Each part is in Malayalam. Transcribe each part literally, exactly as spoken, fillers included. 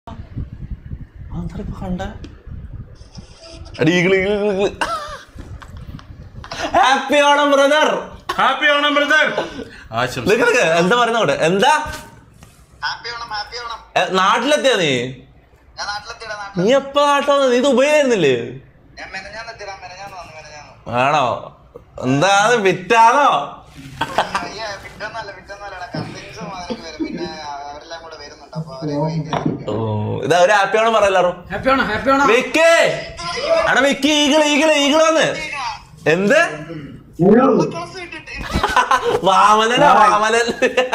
കണ്ട happy Onam brother. Happy Onam brother. എന്താ പറയുന്ന എന്താ നാട്ടിലെത്തിയാ നീ? നീ എപ്പ നാട്ടോ? നീ ദുബൈയിലായിരുന്നില്ലേ? ആണോ? എന്താ വിറ്റാണോ? ഇതാ ഒരു ഹാപ്പി ഓണം പറയല്ലാറോ? വിക്കി ഈഗിള് ഈഗിള് ഈഗിള് വന്ന് എന്ത് വാമനനാ വാമനൻ.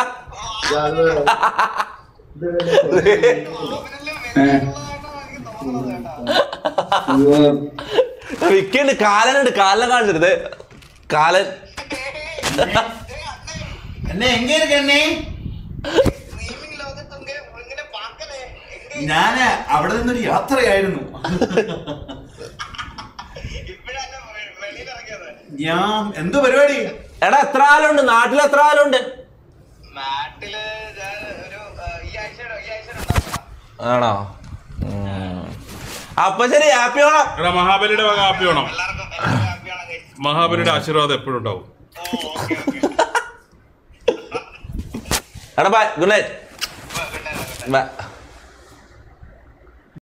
വിക്കുണ്ട് കാലനുണ്ട്. കാലനെ കാണിച്ചിരുത് കാലൻ. ഞാന് അവിടെ നിന്നൊരു യാത്രയായിരുന്നു. ഞാൻ എന്തോ പരിപാടി? എടാ എത്ര ആളുണ്ട് നാട്ടിൽ? എത്ര ആളുണ്ട് ആണോ? അപ്പൊ ശരി ഹാപ്പി ഓണം. എടാ മഹാബലിയുടെ വക ഹാപ്പി ഓണം. മഹാബലിയുടെ ആശീർവാദം എപ്പോഴും ഉണ്ടാവും. എടാ ബൈ, ഗുഡ് നൈറ്റ്. ബൈ.